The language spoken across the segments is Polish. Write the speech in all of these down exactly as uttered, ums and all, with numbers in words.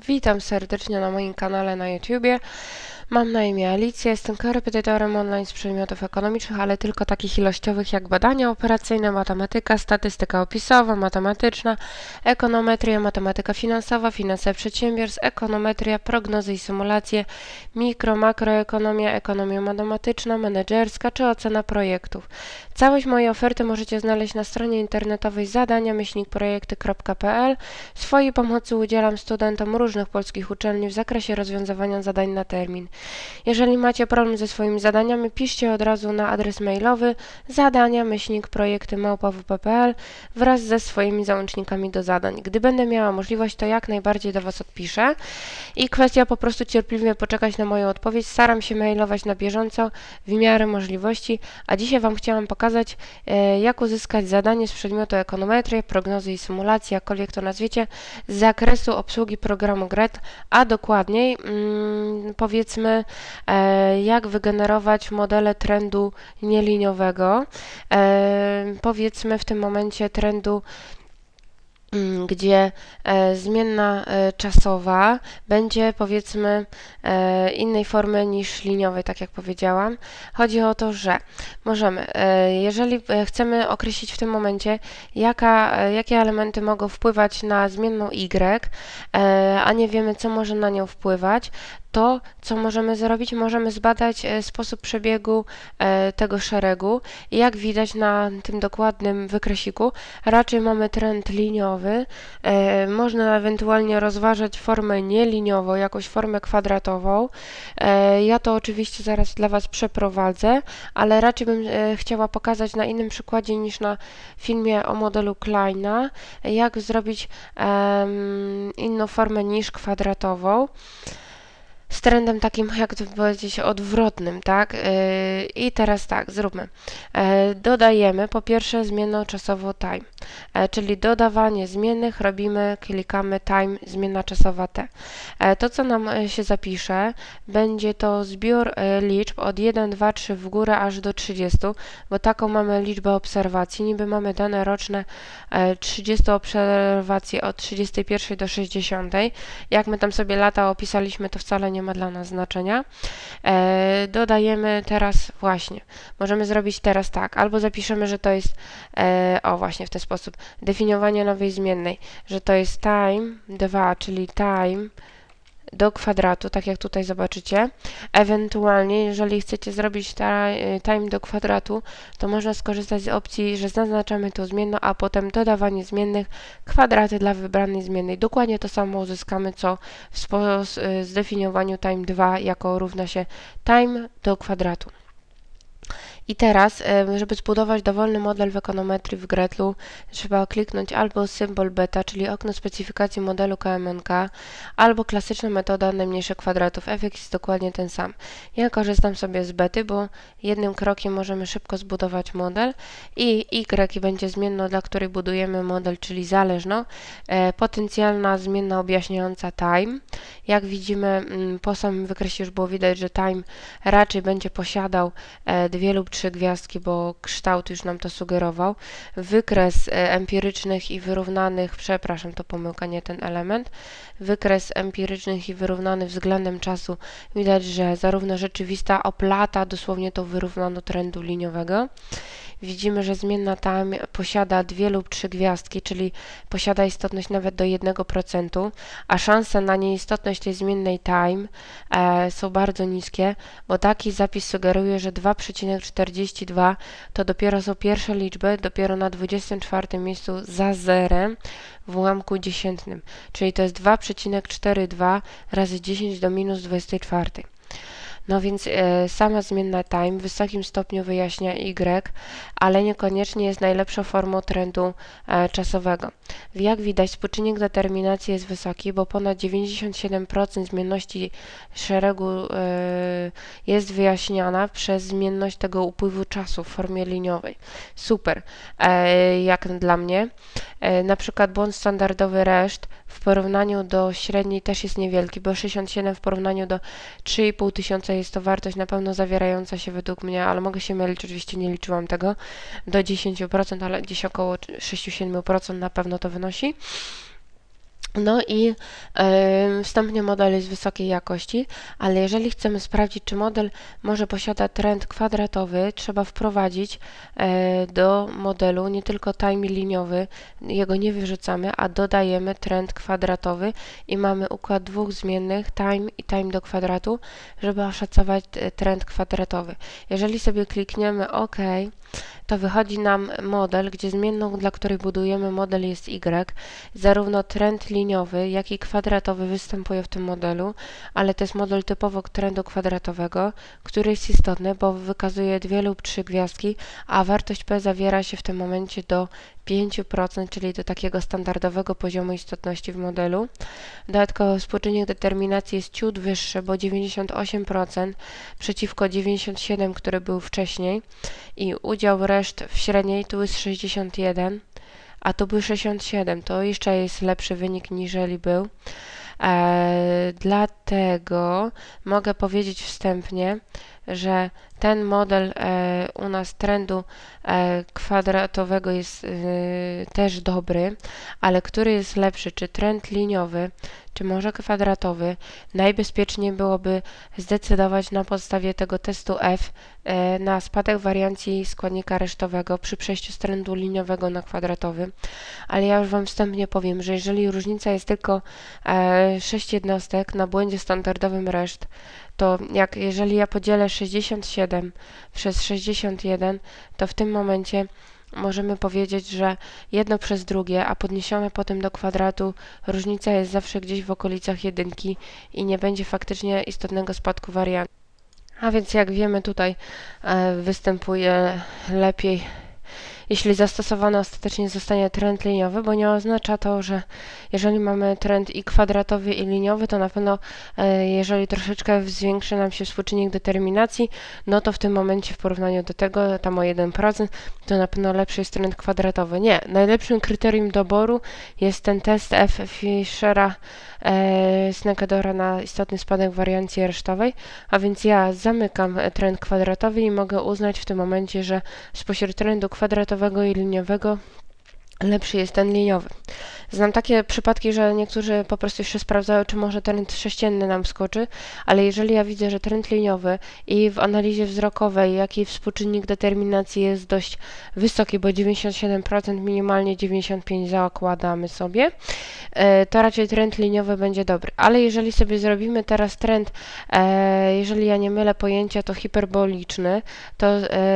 Witam serdecznie na moim kanale na YouTubie. Mam na imię Alicja, jestem korepetytorem online z przedmiotów ekonomicznych, ale tylko takich ilościowych jak badania operacyjne, matematyka, statystyka opisowa, matematyczna, ekonometria, matematyka finansowa, finanse przedsiębiorstw, ekonometria, prognozy i symulacje, mikro, makroekonomia, ekonomia matematyczna, menedżerska czy ocena projektów. Całość mojej oferty możecie znaleźć na stronie internetowej zadania myślnik projekty kropka p l. Swojej pomocy udzielam studentom różnych polskich uczelni w zakresie rozwiązywania zadań na termin. Jeżeli macie problem ze swoimi zadaniami, piszcie od razu na adres mailowy zadania myślnik projekty małpa w p kropka p l wraz ze swoimi załącznikami do zadań. Gdy będę miała możliwość, to jak najbardziej do Was odpiszę. I kwestia po prostu cierpliwie poczekać na moją odpowiedź. Staram się mailować na bieżąco w miarę możliwości, a dzisiaj Wam chciałam pokazać, e, jak uzyskać zadanie z przedmiotu ekonometria, prognozy i symulacji, jakkolwiek to nazwiecie, z zakresu obsługi programu G R E T, a dokładniej mm, powiedzmy, e, jak wygenerować modele trendu nieliniowego, e, powiedzmy w tym momencie trendu, gdzie e, zmienna e, czasowa będzie powiedzmy e, innej formy niż liniowej, tak jak powiedziałam. Chodzi o to, że możemy, e, jeżeli chcemy określić w tym momencie, jaka, e, jakie elementy mogą wpływać na zmienną y, e, a nie wiemy, co może na nią wpływać, to, co możemy zrobić, możemy zbadać e, sposób przebiegu e, tego szeregu. I jak widać na tym dokładnym wykresiku, raczej mamy trend liniowy. E, można ewentualnie rozważać formę nieliniową, jakąś formę kwadratową. E, ja to oczywiście zaraz dla Was przeprowadzę, ale raczej bym e, chciała pokazać na innym przykładzie niż na filmie o modelu Kleina, jak zrobić e, inną formę niż kwadratową z trendem takim, jak to powiedzieć, odwrotnym, tak? Yy, I teraz tak, zróbmy. Yy, dodajemy po pierwsze zmienną czasową time, yy, czyli dodawanie zmiennych robimy, klikamy time, zmienna czasowa t. Yy, to, co nam yy, się zapisze, będzie to zbiór yy, liczb od jeden, dwa, trzy w górę aż do trzydziestu, bo taką mamy liczbę obserwacji. Niby mamy dane roczne yy, trzydzieści obserwacji od trzydziestej pierwszej do sześćdziesiątej. Jak my tam sobie lata opisaliśmy, to wcale nie ma dla nas znaczenia. E, dodajemy teraz właśnie, możemy zrobić teraz tak, albo zapiszemy, że to jest, e, o właśnie w ten sposób, definiowanie nowej zmiennej, że to jest time dwa, czyli time do kwadratu, tak jak tutaj zobaczycie. Ewentualnie, jeżeli chcecie zrobić ta, time do kwadratu, to można skorzystać z opcji, że zaznaczamy to zmienną, a potem dodawanie zmiennych, kwadraty dla wybranej zmiennej. Dokładnie to samo uzyskamy, co w zdefiniowaniu time dwa jako równa się time do kwadratu. I teraz, żeby zbudować dowolny model w ekonometrii w Gretlu, trzeba kliknąć albo symbol beta, czyli okno specyfikacji modelu K M N K, albo klasyczna metoda najmniejszych kwadratów. Efekt jest dokładnie ten sam. Ja korzystam sobie z bety, bo jednym krokiem możemy szybko zbudować model i Y będzie zmienną, dla której budujemy model, czyli zależną. E, potencjalna zmienna objaśniająca time. Jak widzimy, po samym wykresie już było widać, że time raczej będzie posiadał e, dwie lub trzy gwiazdki, bo kształt już nam to sugerował. Wykres e, empirycznych i wyrównanych, przepraszam, to pomyłka, nie ten element. Wykres empirycznych i wyrównany względem czasu. Widać, że zarówno rzeczywista oplata dosłownie tą wyrównaną trendu liniowego. Widzimy, że zmienna time posiada dwie lub trzy gwiazdki, czyli posiada istotność nawet do jednego procenta, a szanse na nieistotność tej zmiennej time e, są bardzo niskie, bo taki zapis sugeruje, że dwa przecinek czterdzieści dwa to dopiero są pierwsze liczby, dopiero na dwudziestym czwartym miejscu za zerem w ułamku dziesiętnym, czyli to jest dwa przecinek czterdzieści dwa razy dziesięć do minus dwudziestej czwartej. No więc e, sama zmienna time w wysokim stopniu wyjaśnia Y, ale niekoniecznie jest najlepszą formą trendu e, czasowego. Jak widać, współczynnik determinacji jest wysoki, bo ponad dziewięćdziesiąt siedem procent zmienności szeregu e, jest wyjaśniana przez zmienność tego upływu czasu w formie liniowej. Super, e, jak dla mnie. E, na przykład błąd standardowy reszt w porównaniu do średniej też jest niewielki, bo sześćdziesiąt siedem w porównaniu do trzy i pół tysiąca jest to wartość na pewno zawierająca się według mnie, ale mogę się mylić, oczywiście nie liczyłam tego, do dziesięć procent, ale gdzieś około sześć do siedmiu procent na pewno to wynosi. No i e, wstępnie model jest wysokiej jakości, ale jeżeli chcemy sprawdzić, czy model może posiada trend kwadratowy, trzeba wprowadzić e, do modelu nie tylko time liniowy, jego nie wyrzucamy, a dodajemy trend kwadratowy i mamy układ dwóch zmiennych, time i time do kwadratu, żeby oszacować trend kwadratowy. Jeżeli sobie klikniemy OK, to wychodzi nam model, gdzie zmienną, dla której budujemy model jest Y. Zarówno trend liniowy, jak i kwadratowy występuje w tym modelu, ale to jest model typowo trendu kwadratowego, który jest istotny, bo wykazuje dwie lub trzy gwiazdki, a wartość P zawiera się w tym momencie do pięć procent, czyli do takiego standardowego poziomu istotności w modelu. Dodatkowo współczynnik determinacji jest ciut wyższy, bo dziewięćdziesiąt osiem procent przeciwko dziewięćdziesiąt siedem procent, który był wcześniej, i udział reszt w średniej tu jest sześćdziesiąt jeden, a tu był sześćdziesiąt siedem, to jeszcze jest lepszy wynik niżeli był. E, dlatego mogę powiedzieć wstępnie, że ten model e, u nas trendu e, kwadratowego jest e, też dobry, ale który jest lepszy, czy trend liniowy, czy może kwadratowy? Najbezpieczniej byłoby zdecydować na podstawie tego testu F e, na spadek wariancji składnika resztowego przy przejściu z trendu liniowego na kwadratowy, ale ja już Wam wstępnie powiem, że jeżeli różnica jest tylko e, sześć jednostek na błędzie standardowym reszt, to jak jeżeli ja podzielę sześćdziesiąt siedem przez sześćdziesiąt jeden, to w tym momencie możemy powiedzieć, że jedno przez drugie, a podniesione potem do kwadratu, różnica jest zawsze gdzieś w okolicach jedynki i nie będzie faktycznie istotnego spadku wariancji. A więc jak wiemy, tutaj e, występuje lepiej, jeśli zastosowany ostatecznie zostanie trend liniowy, bo nie oznacza to, że jeżeli mamy trend i kwadratowy, i liniowy, to na pewno e, jeżeli troszeczkę zwiększy nam się współczynnik determinacji, no to w tym momencie w porównaniu do tego, tam o jeden procent, to na pewno lepszy jest trend kwadratowy. Nie, najlepszym kryterium doboru jest ten test F. Fischera e, Sneckedora na istotny spadek wariancji resztowej, a więc ja zamykam trend kwadratowy i mogę uznać w tym momencie, że spośród trendu kwadratowego i liniowego lepszy jest ten liniowy. Znam takie przypadki, że niektórzy po prostu jeszcze sprawdzają, czy może trend sześcienny nam skoczy, ale jeżeli ja widzę, że trend liniowy i w analizie wzrokowej, jak i współczynnik determinacji jest dość wysoki, bo dziewięćdziesiąt siedem procent, minimalnie dziewięćdziesiąt pięć procent zakładamy sobie, to raczej trend liniowy będzie dobry. Ale jeżeli sobie zrobimy teraz trend, jeżeli ja nie mylę pojęcia, to hiperboliczny, to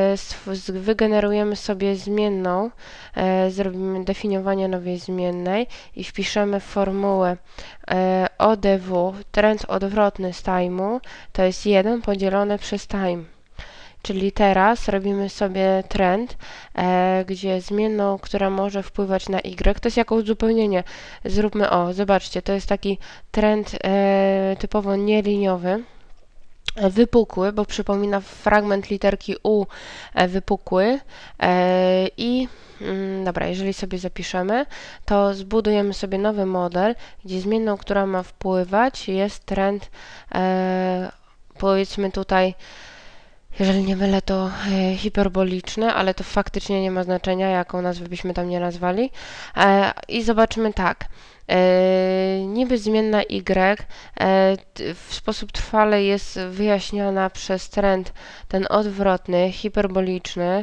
wygenerujemy sobie zmienną, zrobimy definiowanie nowej zmiennej i wpiszemy formułę e, O D W, trend odwrotny z time'u, to jest jeden podzielone przez time. Czyli teraz robimy sobie trend, e, gdzie zmienną, która może wpływać na Y, to jest jako uzupełnienie. Zróbmy, o, zobaczcie, to jest taki trend e, typowo nieliniowy, wypukły, bo przypomina fragment literki U wypukły e, i mm, dobra, jeżeli sobie zapiszemy, to zbudujemy sobie nowy model, gdzie zmienną, która ma wpływać, jest trend, e, powiedzmy tutaj, jeżeli nie mylę, to e, hiperboliczny, ale to faktycznie nie ma znaczenia, jaką nazwę byśmy tam nie nazwali. E, I zobaczymy tak. E, niby zmienna Y e, w sposób trwale jest wyjaśniona przez trend ten odwrotny, hiperboliczny,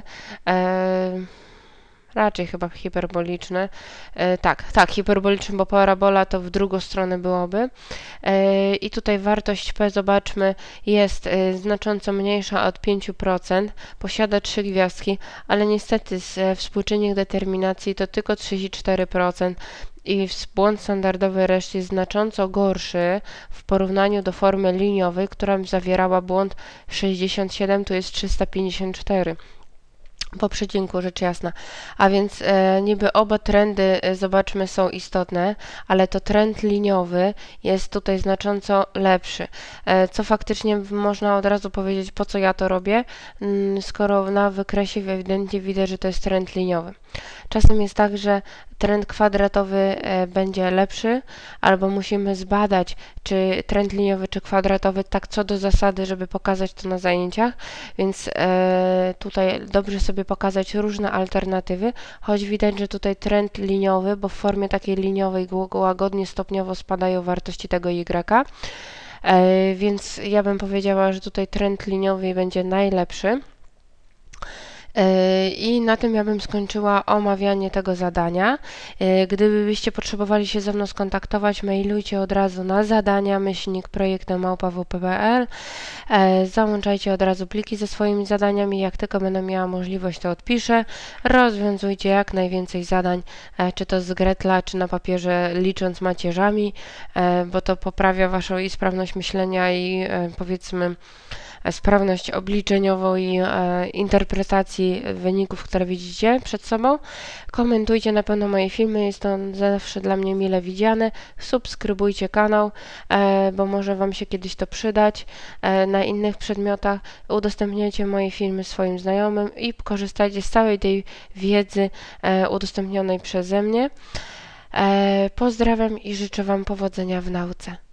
e, raczej chyba hiperboliczny, e, tak, tak, hiperboliczny, bo parabola to w drugą stronę byłoby. E, I tutaj wartość P, zobaczmy, jest e, znacząco mniejsza od pięć procent, posiada trzy gwiazdki, ale niestety z, e, współczynnik determinacji to tylko trzydzieści cztery procent. I błąd standardowy reszt jest znacząco gorszy w porównaniu do formy liniowej, która zawierała błąd sześćdziesiąt siedem, tu jest trzysta pięćdziesiąt cztery. Po przecinku, rzecz jasna. A więc e, niby oba trendy, e, zobaczmy, są istotne, ale to trend liniowy jest tutaj znacząco lepszy. E, co faktycznie można od razu powiedzieć, po co ja to robię, mm, skoro na wykresie ewidentnie widać, że to jest trend liniowy. Czasem jest tak, że trend kwadratowy będzie lepszy, albo musimy zbadać, czy trend liniowy, czy kwadratowy, tak co do zasady, żeby pokazać to na zajęciach, więc tutaj dobrze sobie pokazać różne alternatywy, choć widać, że tutaj trend liniowy, bo w formie takiej liniowej łagodnie stopniowo spadają wartości tego Y, więc ja bym powiedziała, że tutaj trend liniowy będzie najlepszy. I na tym ja bym skończyła omawianie tego zadania. Gdybyście potrzebowali się ze mną skontaktować, mailujcie od razu na zadania myślnik projektem małpa w p kropka p l. Załączajcie od razu pliki ze swoimi zadaniami. Jak tylko będę miała możliwość, to odpiszę. Rozwiązujcie jak najwięcej zadań, czy to z Gretla, czy na papierze, licząc macierzami, bo to poprawia waszą i sprawność myślenia i powiedzmy sprawność obliczeniową i e, interpretacji wyników, które widzicie przed sobą. Komentujcie na pewno moje filmy, jest to zawsze dla mnie mile widziane. Subskrybujcie kanał, e, bo może wam się kiedyś to przydać e, na innych przedmiotach. Udostępniajcie moje filmy swoim znajomym i korzystajcie z całej tej wiedzy e, udostępnionej przeze mnie. E, pozdrawiam i życzę wam powodzenia w nauce.